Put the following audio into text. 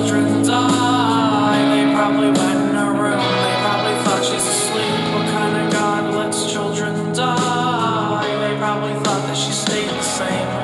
children die. They probably went in her room, they probably thought she's asleep. What kind of God lets children die? They probably thought that she stayed the same.